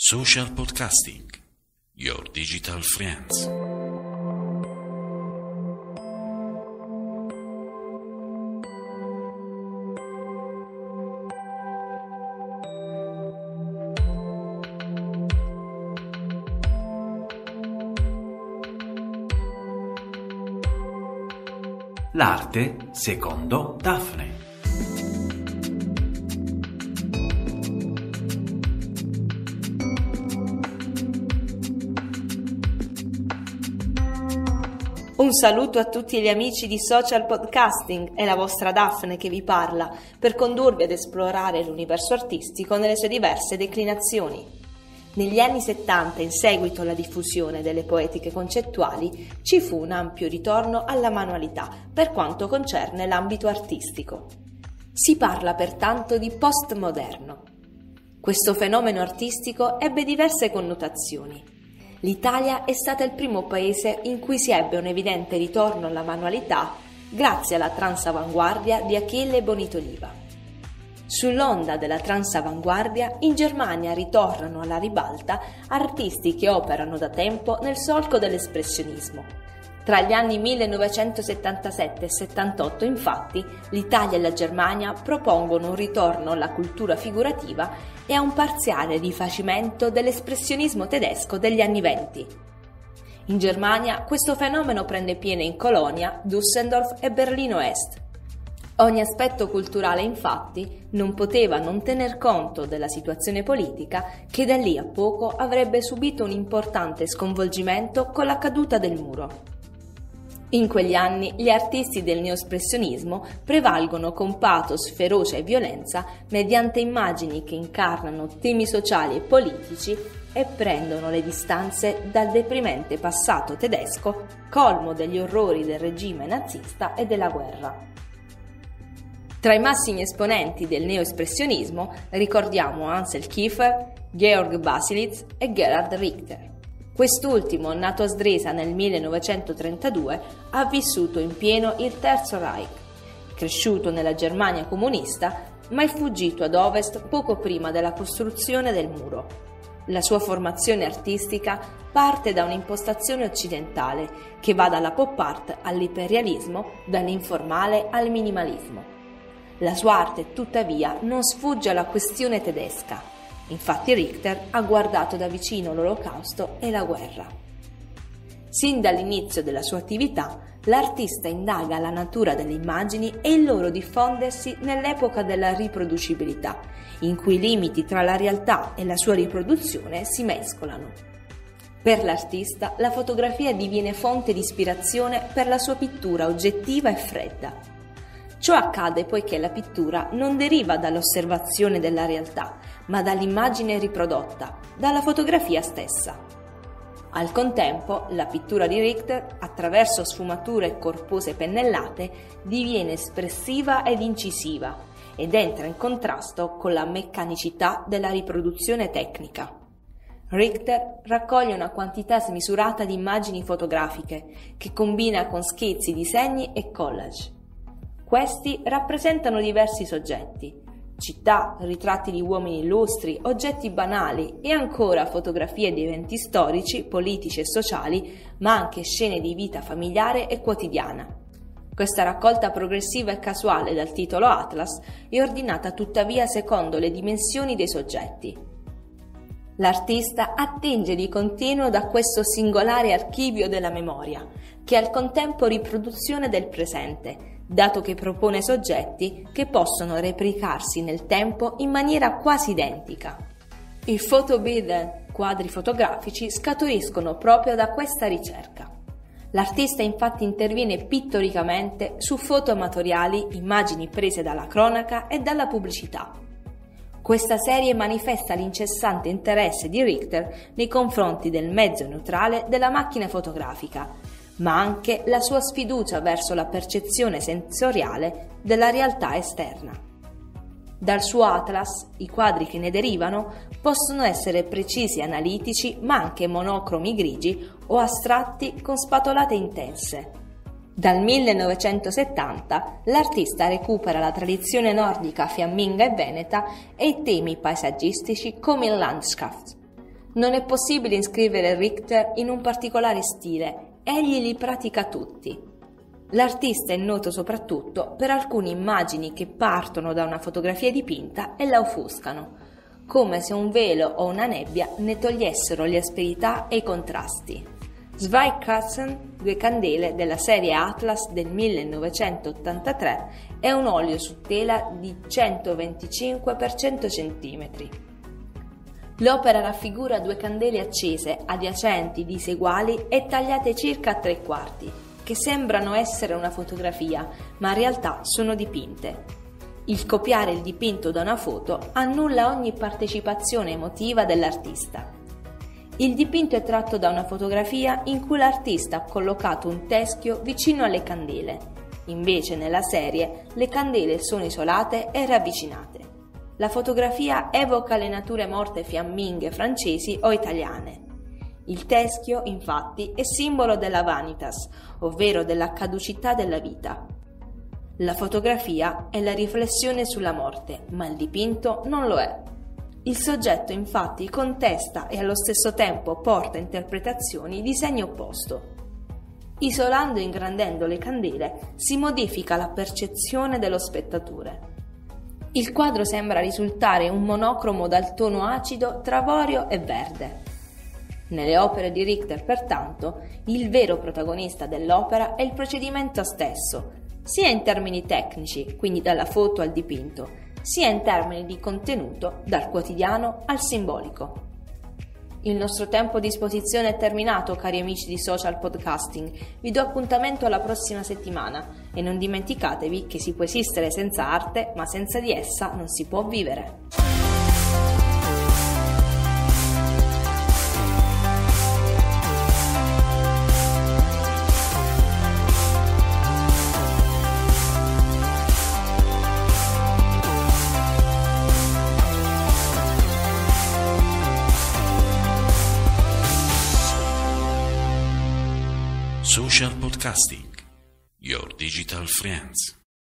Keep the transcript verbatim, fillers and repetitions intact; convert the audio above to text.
Social Podcasting, your digital friends. L'arte secondo Daphne. Un saluto a tutti gli amici di Social Podcasting, è la vostra Daphne che vi parla per condurvi ad esplorare l'universo artistico nelle sue diverse declinazioni. Negli anni settanta, in seguito alla diffusione delle poetiche concettuali, ci fu un ampio ritorno alla manualità per quanto concerne l'ambito artistico. Si parla pertanto di postmoderno. Questo fenomeno artistico ebbe diverse connotazioni. L'Italia è stata il primo paese in cui si ebbe un evidente ritorno alla manualità grazie alla transavanguardia di Achille Bonito-Oliva. Sull'onda della transavanguardia, in Germania ritornano alla ribalta artisti che operano da tempo nel solco dell'espressionismo. Tra gli anni millenovecentosettantasette e settantotto, infatti, l'Italia e la Germania propongono un ritorno alla cultura figurativa e a un parziale rifacimento dell'espressionismo tedesco degli anni venti. In Germania questo fenomeno prende piede in Colonia, Düsseldorf e Berlino Est. Ogni aspetto culturale, infatti, non poteva non tener conto della situazione politica che da lì a poco avrebbe subito un importante sconvolgimento con la caduta del muro. In quegli anni gli artisti del neoespressionismo prevalgono con pathos, ferocia e violenza mediante immagini che incarnano temi sociali e politici e prendono le distanze dal deprimente passato tedesco, colmo degli orrori del regime nazista e della guerra. Tra i massimi esponenti del neoespressionismo ricordiamo Ansel Kiefer, Georg Baselitz e Gerhard Richter. Quest'ultimo, nato a Stresa nel millenovecentotrentadue, ha vissuto in pieno il Terzo Reich, cresciuto nella Germania comunista, ma è fuggito ad ovest poco prima della costruzione del muro. La sua formazione artistica parte da un'impostazione occidentale che va dalla pop art all'imperialismo, dall'informale al minimalismo. La sua arte, tuttavia, non sfugge alla questione tedesca. Infatti Richter ha guardato da vicino l'Olocausto e la guerra. Sin dall'inizio della sua attività, l'artista indaga la natura delle immagini e il loro diffondersi nell'epoca della riproducibilità, in cui i limiti tra la realtà e la sua riproduzione si mescolano. Per l'artista, la fotografia diviene fonte di ispirazione per la sua pittura oggettiva e fredda. Ciò accade poiché la pittura non deriva dall'osservazione della realtà, ma dall'immagine riprodotta, dalla fotografia stessa. Al contempo, la pittura di Richter, attraverso sfumature corpose pennellate, diviene espressiva ed incisiva ed entra in contrasto con la meccanicità della riproduzione tecnica. Richter raccoglie una quantità smisurata di immagini fotografiche che combina con schizzi, disegni e collage. Questi rappresentano diversi soggetti, città, ritratti di uomini illustri, oggetti banali e ancora fotografie di eventi storici, politici e sociali, ma anche scene di vita familiare e quotidiana. Questa raccolta progressiva e casuale dal titolo Atlas è ordinata tuttavia secondo le dimensioni dei soggetti. L'artista attinge di continuo da questo singolare archivio della memoria, che è al contempo riproduzione del presente, dato che propone soggetti che possono replicarsi nel tempo in maniera quasi identica. I Fotobilder, quadri fotografici, scaturiscono proprio da questa ricerca. L'artista infatti interviene pittoricamente su foto amatoriali, immagini prese dalla cronaca e dalla pubblicità. Questa serie manifesta l'incessante interesse di Richter nei confronti del mezzo neutrale della macchina fotografica, ma anche la sua sfiducia verso la percezione sensoriale della realtà esterna. Dal suo Atlas, i quadri che ne derivano possono essere precisi e analitici, ma anche monocromi grigi o astratti con spatolate intense. Dal millenovecentosettanta l'artista recupera la tradizione nordica fiamminga e veneta e i temi paesaggistici come il Landschaft. Non è possibile iscrivere Richter in un particolare stile, egli li pratica tutti. L'artista è noto soprattutto per alcune immagini che partono da una fotografia dipinta e la offuscano, come se un velo o una nebbia ne togliessero le asperità e i contrasti. Zweikasten, due candele della serie Atlas del millenovecentottantatré, è un olio su tela di centoventicinque per cento centimetri. L'opera raffigura due candele accese, adiacenti, diseguali e tagliate circa a tre quarti, che sembrano essere una fotografia, ma in realtà sono dipinte. Il copiare il dipinto da una foto annulla ogni partecipazione emotiva dell'artista. Il dipinto è tratto da una fotografia in cui l'artista ha collocato un teschio vicino alle candele. Invece nella serie le candele sono isolate e ravvicinate. La fotografia evoca le nature morte fiamminghe francesi o italiane. Il teschio, infatti, è simbolo della vanitas, ovvero della caducità della vita. La fotografia è la riflessione sulla morte, ma il dipinto non lo è. Il soggetto infatti contesta e allo stesso tempo porta interpretazioni di segno opposto. Isolando e ingrandendo le candele si modifica la percezione dello spettatore. Il quadro sembra risultare un monocromo dal tono acido tra avorio e verde. Nelle opere di Richter, pertanto, il vero protagonista dell'opera è il procedimento stesso, sia in termini tecnici, quindi dalla foto al dipinto, sia in termini di contenuto, dal quotidiano al simbolico. Il nostro tempo a disposizione è terminato, cari amici di Social Podcasting. Vi do appuntamento alla prossima settimana e non dimenticatevi che si può esistere senza arte, ma senza di essa non si può vivere. Social Podcasting, your digital friends.